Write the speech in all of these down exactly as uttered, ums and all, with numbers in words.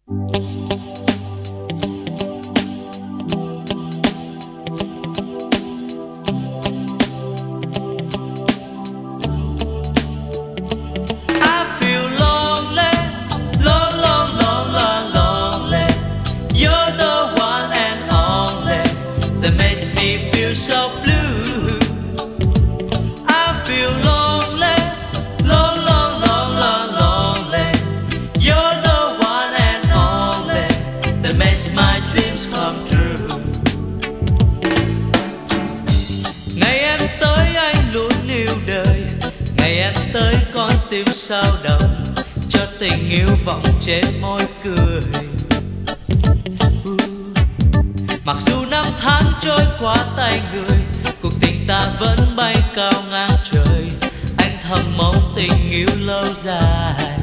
So blue, I feel lonely, long, long, long, long, lonely. You're the one and only that makes my dreams come true. Ngày em tới anh luôn yêu đời, ngày em tới con tim sao động, cho tình yêu vọng trên môi cười. Mặc dù năm tháng trôi qua tay người, cuộc tình ta vẫn bay cao ngang trời. Anh thầm mong tình yêu lâu dài.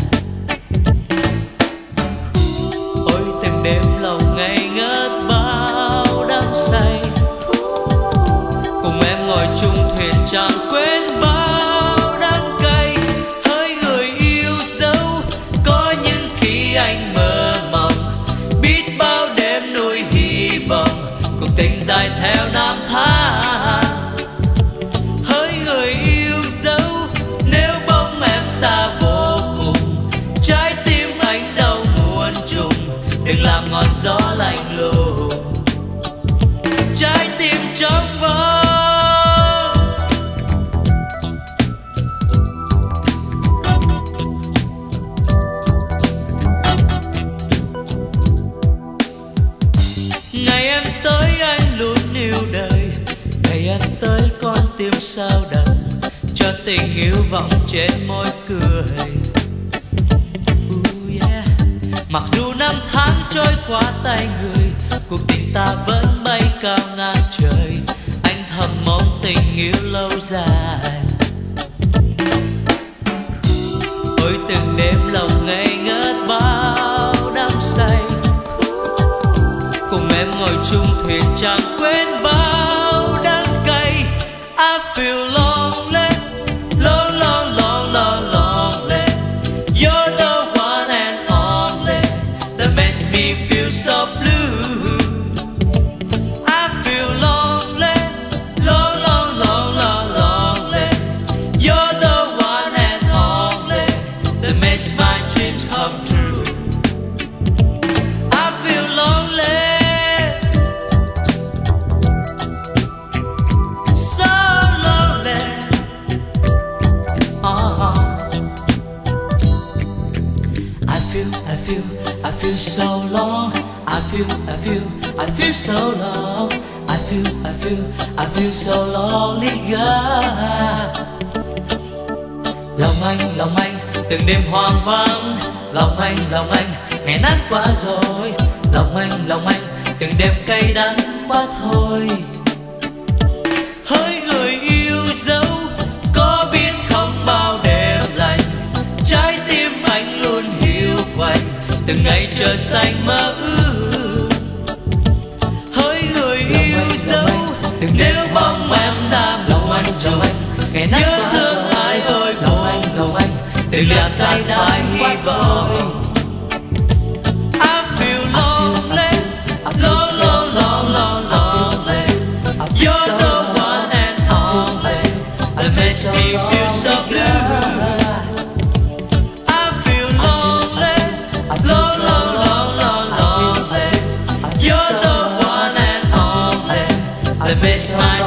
Ôi từng đêm lòng ngây ngất bao đắm say, cùng em ngồi chung thuyền chẳng quên bao đắng cay. Hỡi người yêu dấu, có những khi anh mơ mộng, biết bao đêm nuôi hy vọng, cuộc tình dài theo năm tháng. Hỡi người yêu dấu, nếu bóng em xa vô cùng, trái tim anh đau muôn trùng, đừng làm ngọn gió lạnh lùng, trái tim trống vắng. Ngày em tới anh luôn yêu đời, ngày em tới con tim sao đậm, cho tình yêu vọng trên môi cười. uh, yeah. Mặc dù năm tháng trôi qua tay người, cuộc tình ta vẫn bay cao ngang trời. Anh thầm mong tình yêu lâu dài. Ôi từng đêm lòng ngây ngất bao đắm say, cùng em ngồi chung thuyền chẳng quên bao đắng cay. I feel lonely, long, long, long, long, lonely. You're the one and only that makes me feel so blue. I feel lonely, long, long, long, long, lonely. You're the one and only that makes my dreams come true. I feel lonely, I feel, I feel so long. I feel, I feel, I feel so long. I feel, I feel, I feel so lonely, girl. Lòng anh, lòng anh, từng đêm hoang vắng. Lòng anh, lòng anh, ngày nát quá rồi. Lòng anh, lòng anh, từng đêm cay đắng quá thôi. Hỡi người yêu dấu, có biết không bao đêm lạnh, trái tim anh luôn hiu quạnh, từng ngày trời xanh mơ ước. Hỡi người yêu dấu, nếu bóng em xa muôn trùng, nhớ thương ai ơi vô cùng, từng là cay đắng hy vọng. I feel lonely, long, long, long, long, lonely. You're the one and only that makes me feel so blue. I feel lonely, long, long, long, long, lonely. You're the one and only that makes my